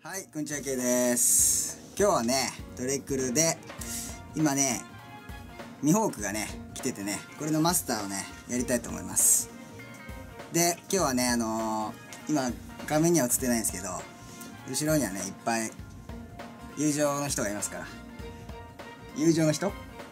はい、こんにちは、K です。今日はね、トレクルで、今ね、ミホークがね、来ててね、これのマスターをね、やりたいと思います。で、今日はね、今、画面には映ってないんですけど、後ろにはね、いっぱい、友情の人がいますから。友情の人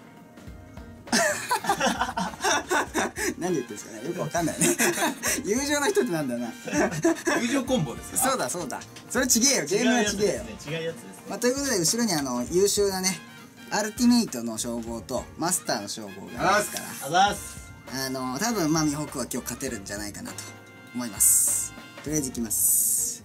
何言ってんですかね、よくわかんないね。友情の人ってなんだよな。 友情コンボですか。 そうだそうだ、それちげえよ、ゲームはちげえよ。 違うやつですね。 まあ、ということで後ろに優秀なねアルティメイトの称号とマスターの称号がありますから、 あざす。 多分まあミホークは今日勝てるんじゃないかなと思います。とりあえずいきます。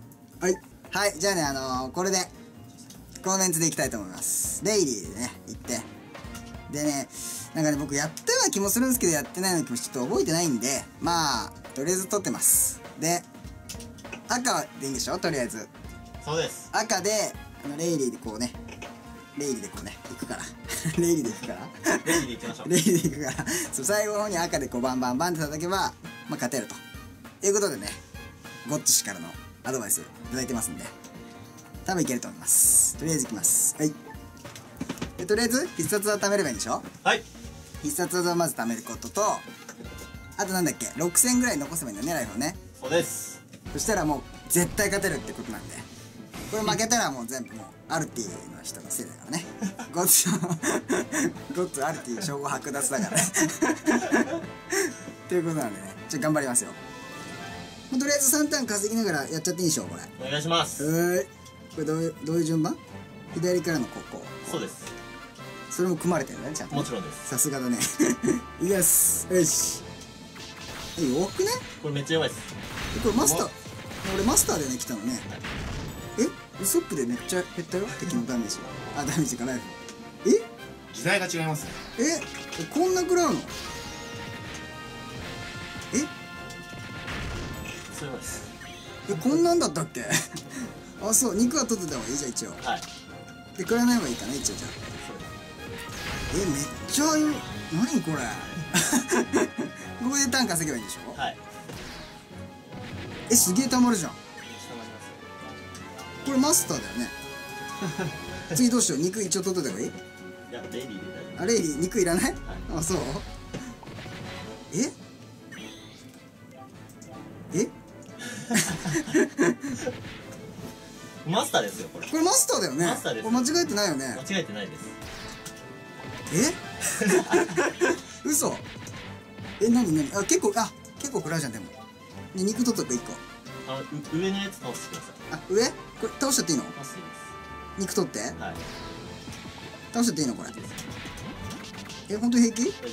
はいはい、じゃあねこれでこのメンツでいきたいと思います。レイリーでね行って、でね、なんかね、僕やったような気もするんですけどやってないような気もちょっと覚えてないんで、まあとりあえず取ってます。で赤でいいんでしょ、とりあえず。 そうです。 赤でレイリーでこうね、レイリーでこうね行くからレイリーで行くからレイリーでいきましょう。 レイリーで行くから、そう最後の方に赤でこうバンバンバンって叩けば、まあ、勝てるということでね、ゴッツ氏からのアドバイスいただいてますんで、多分いけると思います。とりあえずいきます。はい。でとりあえず必殺技貯めればいいんでしょ。 はい。 必殺技をまず貯めることと、あとなんだっけ、6000ぐらい残せばいいんだよね、ライフをね。 そうです。 そしたらもう絶対勝てるってことなんで、これ負けたらもう全部もうアルティの人のせいだからね。ゴッツアルティ称号剥奪だからね。ということなんでね、頑張りますよ。とりあえず3ターン稼ぎながらやっちゃっていいでしょ、これ。 お願いします。 これどういう順番？左からのここ。 そうです。 それも組まれてるね、ちゃんとね。 もちろんです。 さすがだね。いきます。よし。多くね？ これめっちゃやばいです。 これマスター、俺マスターでね来たのね。ウソップでめっちゃ減ったよ、敵のダメージ。ダメージかライフ。 時代が違いますね。 こんな食らうの？ そうです。 こんなんだったっけ？あ、そう、肉は取ってた方がいいじゃん、一応。 はい。 で、食らわない方がいいかな、一応じゃあ。めっちゃ何これ。ここでターン稼げばいいんでしょ？ はい。 すげえ溜まるじゃん。 下まります。 これマスターだよね。次どうしよう、肉一応取ってた方がいい？ いや、レイリーで大丈夫。 あ、レイリー肉いらない？ はい。 あ、そう？ マスターですよ、これ。 これマスターだよね。 マスターです。 これ間違えてないよね。 間違えてないです。 嘘。何あ、結構食らうじゃん。でも肉取っとく1個。 上のやつ倒してください。 あ、上これ倒しちゃっていいの？ 倒していいです。 肉取って、 はい。 倒しちゃっていいのこれ？本当に平気？ 大丈夫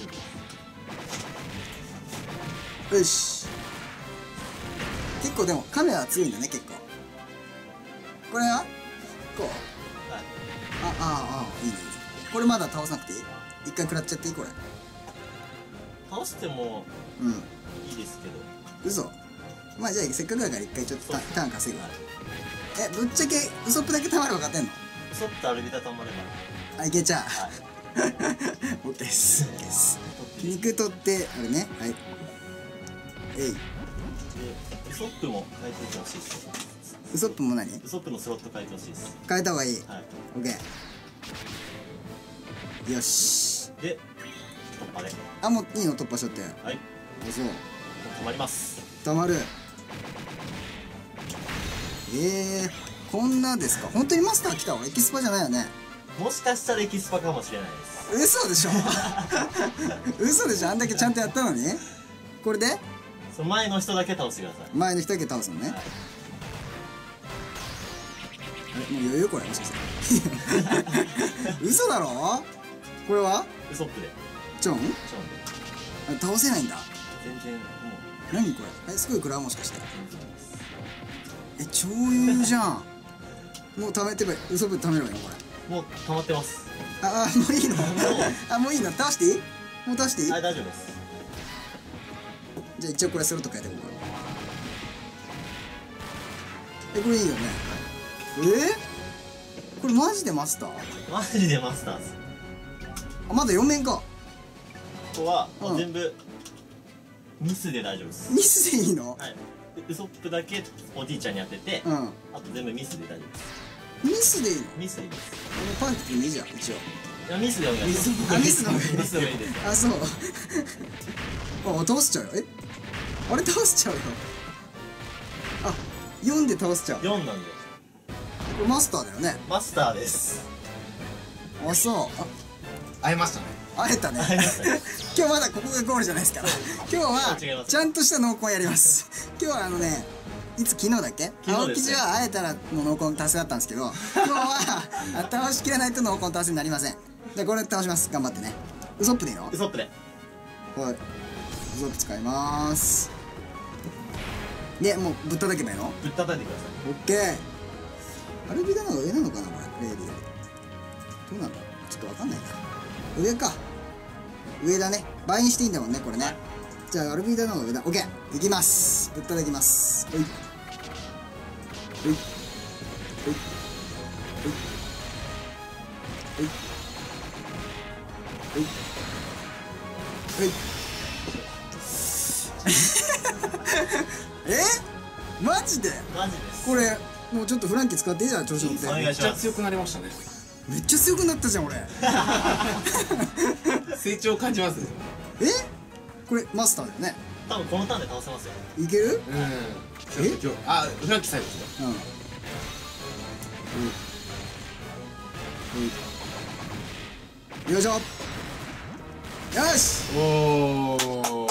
です。 よし。結構でもカメラは強いんだね、結構。これはこう？ はい。 いいね。これまだ倒さなくていい？一回食らっちゃっていいこれ？ 倒してもいいですけど。 嘘。まあじゃあせっかくだから一回ちょっとターン稼ぐわ。ぶっちゃけウソップだけたまれば勝てんの？ ウソップとアルビタたまれば。 いけちゃう。 はい。 オッケーです。肉取ってあれね。はい。 で、ウソップも変えておいてほしいです。 ウソップも何？ ウソップのスロット変えてほしいです。 変えた方がいい。 はい。 オッケー。よし。 で、突破で。 もういいの？突破しちゃって。 はい。 そう。 止まります。 たまる。こんなですか？本当にマスター来たわ。エキスパじゃないよね。 もしかしたらエキスパかもしれないです。 嘘でしょ？嘘でしょ？あんだけちゃんとやったのに。これでその前の人だけ倒してください。 前の人だけ倒すのね。 はい。 もう余裕これもしかして。嘘だろ？これはウソップで。 チョン？ ちょっと倒せないんだ。 全然もう。 何これ？すごい食らうもしかして。 全然です。 超余裕じゃん。もう貯めてばウソップ貯めろよこれ。 もう溜まってます。 もういいの？もういいの？倒していい？もう倒していい？ はい、大丈夫です。 じゃあ一応これスロット変えてこうか。これいいよね。これマジでマスター？ マジでマスターです。 まだ4面か。 ここはもう全部ミスで大丈夫です。 ミスでいいの？ はい。ウソップだけおじいちゃんに当てて、 うん。 あと全部ミスで大丈夫です。 ミスでいいの？ ミスでいいです。 パンチでもいいじゃん、一応。 いや、ミスでお願いします。 あ、ミスの方がいい。 ミスの方がいいです。 あ、そう。あ、倒しちゃうよ。あれ倒しちゃうよ。あ、4で倒しちゃう。 4なんで。 これマスターだよね。 マスターです。 あ、そう。 会えましたね。 会えたね。 会えましたね。 今日まだここがゴールじゃないですから。今日は違いますちゃんとした濃厚やります。今日はいつ昨日だっけ？青生地は会えたらもう濃厚達成だったんですけど、今日は倒しきれないと濃厚達成になりません。で、これ倒します。頑張ってね。ウソップでいいの？ ウソップで。 はい。ウソップ使いまーす。で、もうぶったたけばいいの？ ぶったたいてくださオッケー。アルビダの方が上なのかな、これ。レイリーより。どうなんだろう、ちょっとわかんないな。上か。上だね。倍にしていいんだもんね、これね。じゃあ、アルビダの方が上だ。オッケー。いきます。ぶったたきます。ほい。ほい。ほい。ほい。ほい。ほい。ほい。マジで？ い。マジです。 これもうちょっとフランキー使っていいじゃん、調子乗ってお願いします。 めっちゃ強くなりましたね。 めっちゃ強くなったじゃん俺。 成長を感じますね。 これマスターだよね。 多分このターンで倒せますよ。 いける？ うん。今日あ、フランキー最後ですか。 うん。よいしょ。よし。 おお。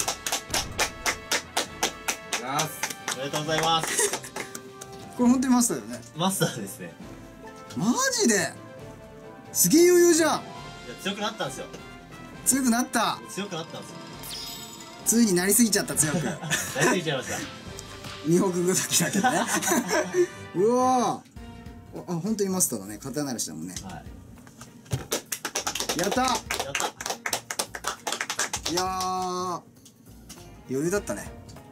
ナイス。 おめでとうございます。 これ本当にマスターだよね。 マスターですね。 マジですげえ余裕じゃん。 いや、強くなったんですよ。 強くなった。 強くなったんですよ。 ついになりすぎちゃった、強く。 やりすぎちゃいました。 二北ぐだきだけどね。うわー。あ、本当にマスターだね。刀慣らしだもんね。 はい。 やった。 やった。 いやー、余裕だったね。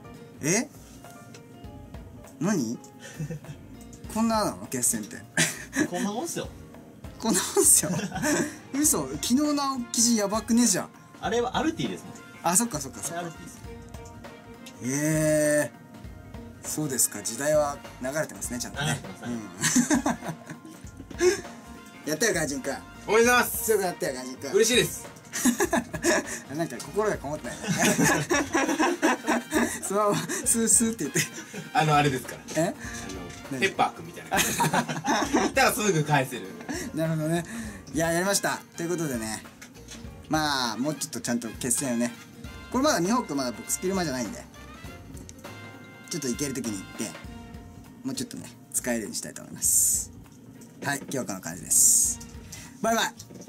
何こんななの決戦って。 こんなもんっすよ。 こんなもんっすよ。嘘、昨日の青生地やばくねえじゃん。 あれはアルティですね。 あ、そっかそっかそっか。 アルティです。 そうですか。時代は流れてますね、ちゃんとね。 流れてますねやったよ、ガージンくん。 おめでとうございます。 強くなったよ、ガージンくん。 嬉しいです。 なんか心がこもったよね。そのままスースーって言って。 あれですから。ペッパーくんみたいな。言ったらすぐ返せる。 なるほどね。いや、やりました。ということでね。まあ、もうちょっとちゃんと決戦をね。これまだミホークまだ僕スキルマじゃないんで。ちょっといけるときに行って、もうちょっとね、使えるようにしたいと思います。はい、今日はこんな感じです。バイバイ。